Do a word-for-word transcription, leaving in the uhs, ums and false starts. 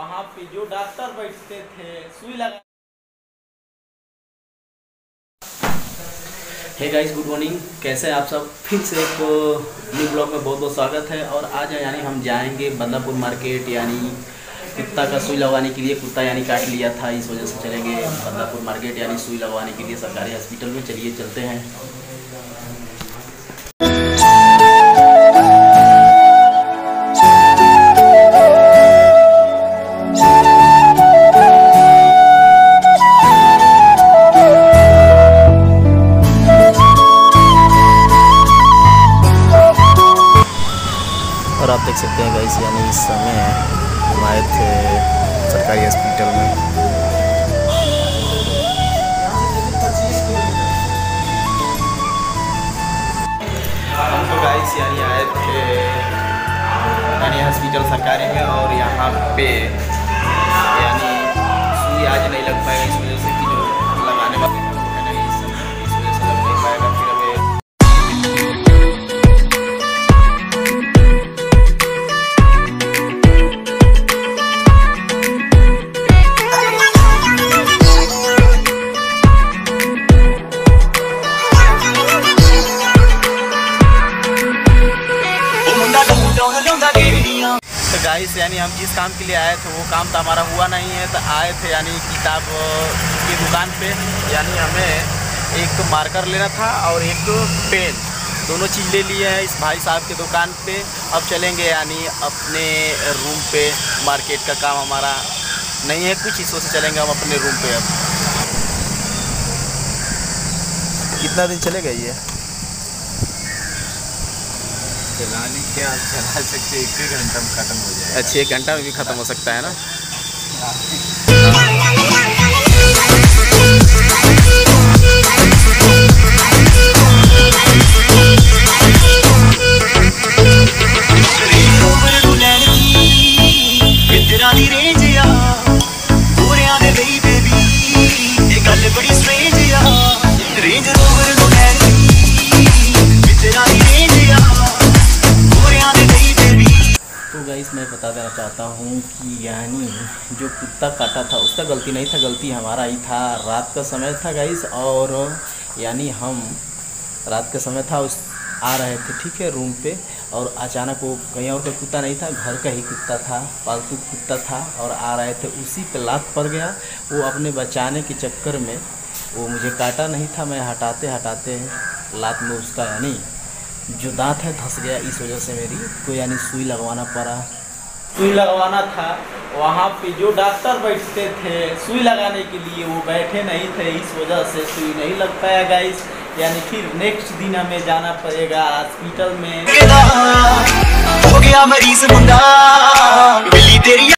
वहाँ पे जो डॉक्टर बैठते थे सुई लगा। Hey guys, good morning. कैसे हैं आप सब? फिर से एक न्यू ब्लॉग में बहुत बहुत स्वागत है। और आज यानी हम जाएंगे बदलापुर मार्केट, यानी कुत्ता का सुई लगवाने के लिए। कुत्ता यानी काट लिया था, इस वजह से चलेंगे बदलापुर मार्केट यानी सुई लगवाने के लिए सरकारी हॉस्पिटल में। चलिए चलते हैं। और आप देख सकते हैं गाइस, यानी इस समय हम आए थे सरकारी हॉस्पिटल में। हम तो गाइस यानी आए थे यानी हॉस्पिटल सरकारी में, और यहाँ पे यानी सुई आज नहीं लग पाएगा इस वजह से कि जो लगाने वाले है नहीं, इस समय इस वजह से लग नहीं पाएगा। फिर अभी तो गाइस यानी हम जिस काम के लिए आए थे वो काम तो हमारा हुआ नहीं है। तो आए थे यानी किताब की दुकान पे, यानी हमें एक मार्कर लेना था और एक पेन, दोनों चीज़ ले लिए हैं इस भाई साहब की दुकान पे। अब चलेंगे यानी अपने रूम पे। मार्केट का काम हमारा नहीं है कुछ, इस वजह से चलेंगे हम अपने रूम पे। अब कितना दिन चलेगा ये? चलाने क्या चला सकते, एक ही घंटा में ख़त्म हो जाएगा। अच्छा, एक घंटा में भी ख़त्म हो सकता है ना। मैं बता देना चाहता हूँ कि यानी जो कुत्ता काटा था उसका गलती नहीं था, गलती हमारा ही था। रात का समय था गाइस, और यानी हम रात का समय था, उस आ रहे थे ठीक है रूम पे, और अचानक वो कहीं और का कुत्ता नहीं था, घर का ही कुत्ता था, पालतू कुत्ता था, और आ रहे थे उसी पे लात पड़ गया। वो अपने बचाने के चक्कर में वो मुझे काटा नहीं था, मैं हटाते हटाते लात में उसका यानी जो दांत है धंस गया। इस वजह से मेरी को यानी सुई लगवाना पड़ा। सुई लगवाना था, वहाँ पे जो डॉक्टर बैठते थे सुई लगाने के लिए वो बैठे नहीं थे, इस वजह से सुई नहीं लग पाया गाइस। यानी फिर नेक्स्ट दिन हमें जाना पड़ेगा हॉस्पिटल में। हो गया मरीज मुंडा।